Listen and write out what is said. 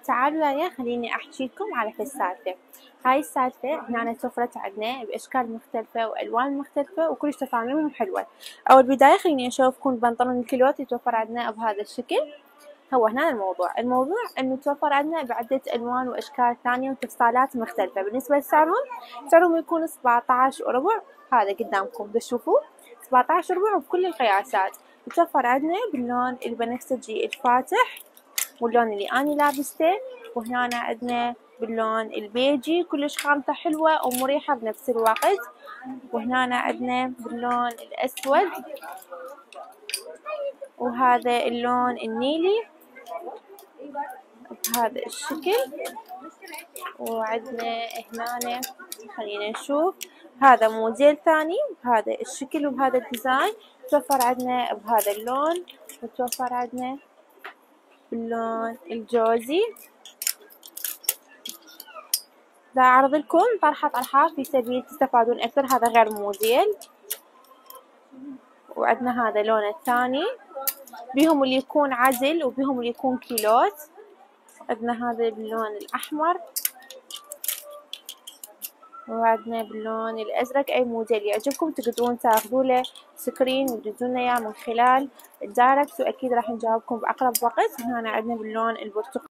تعالوا وياي خليني أحكي لكم على السالفة. هاي السالفة هنا توفرت عندنا بأشكال مختلفة وألوان مختلفة وكلش تصاميمهم حلوة. أول بداية خليني أشوفكم البنطلون الكيلوت يتوفر عندنا بهذا الشكل. هو هنا الموضوع إنه توفر عندنا بعدة ألوان وأشكال ثانية وتفصيلات مختلفة. بالنسبة سعرهم يكون 17 وربع. هذا قدامكم تشوفوه 17 وربع بكل القياسات. يتوفر عندنا باللون البنفسجي الفاتح واللون اللي أنا لابسته، وهنا عندنا باللون البيجي كلش خامته حلوة ومريحة بنفس الوقت، وهنا عندنا باللون الأسود، وهذا اللون النيلي بهذا الشكل، وعندنا هنا خلينا نشوف هذا موديل ثاني بهذا الشكل وبهذا الديزاين. توفر عندنا بهذا اللون، وتوفر عندنا باللون الجوزي. دا أعرض لكم طرحة في سبيل تستفادون أكثر. هذا غير موديل، وعندنا هذا اللون الثاني، بيهم اللي يكون عزل وبيهم اللي يكون كيلوت. عندنا هذا باللون الأحمر، وعندنا باللون الأزرق. أي موديل يعجبكم تقدرون تاخذوا له سكرين وتدزونه إياه من خلال الدايركت، وأكيد راح نجاوبكم بأقرب وقت. هنا عندنا باللون البرتقالي.